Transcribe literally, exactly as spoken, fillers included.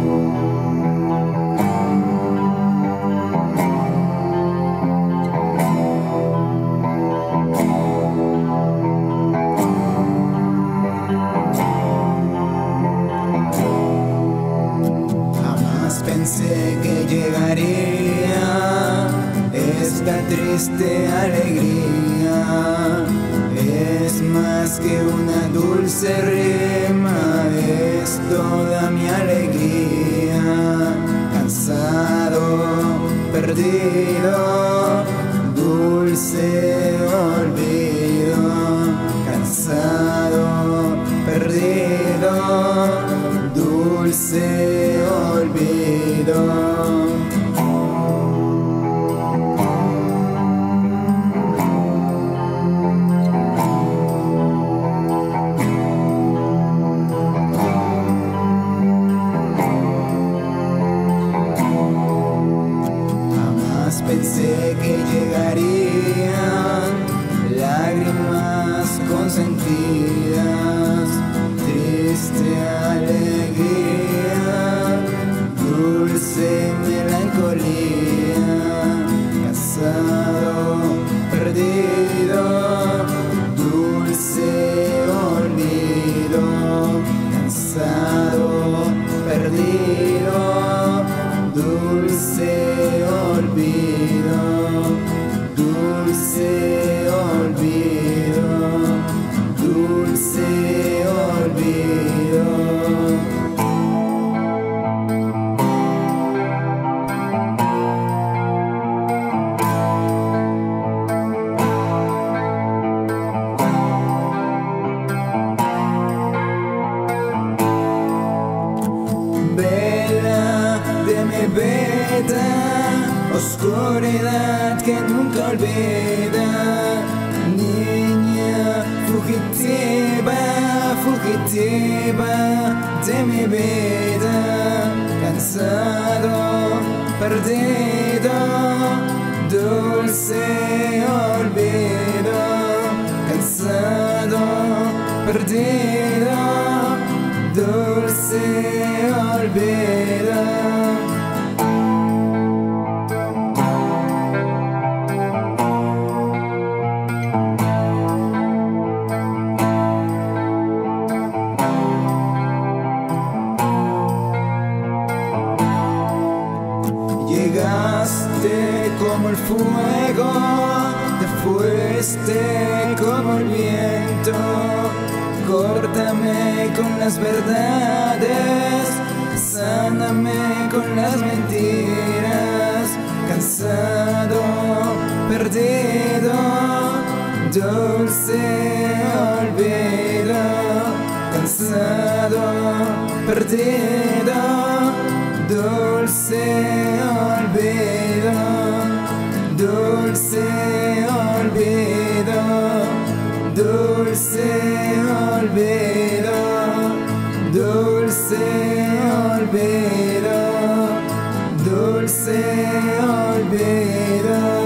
Pensé que llegaría esta triste alegría. Es más que una dulce rima, es toda mi alegría. Cansado, perdido, dulce olvido. Cansado, perdido, dulce olvido. Jamás pensé que llegarían lágrimas consentidas, triste alegría, dulce melancolía. Cansado, perdido, dulce olvido. Cansado, perdido, dulce olvido. Dulce olvido, dulce olvido. Oscuridad que nunca olvida, niña fugitiva, fugitiva de mi vida. Cansado, perdido, dulce olvido. Cansado, perdido, dulce olvido. Llegaste como el fuego, te fuiste como el viento. Córtame con las verdades, sáname con las mentiras. Cansado, perdido, dulce olvido. Cansado, perdido, dulce olvido, dulce olvido, dulce olvido, dulce olvido, dulce olvido.